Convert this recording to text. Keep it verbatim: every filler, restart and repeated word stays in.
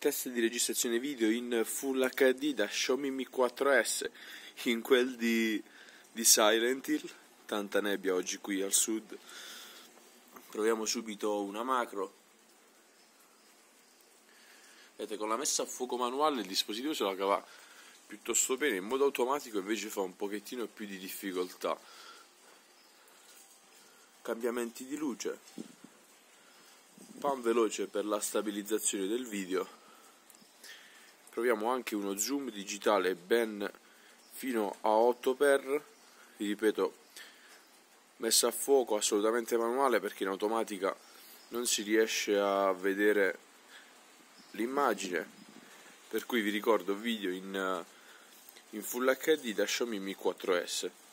test di registrazione video in Full acca di da Xiaomi Mi quattro S, in quel di, di Silent Hill. Tanta nebbia oggi qui al sud. Proviamo subito una macro. Vedete, con la messa a fuoco manuale il dispositivo se la cava piuttosto bene, in modo automatico invece fa un pochettino più di difficoltà. Cambiamenti di luce, pan veloce per la stabilizzazione del video. Proviamo anche uno zoom digitale ben fino a otto per, vi ripeto, messa a fuoco assolutamente manuale perché in automatica non si riesce a vedere l'immagine, per cui vi ricordo video in, in Full acca di da Xiaomi Mi quattro S.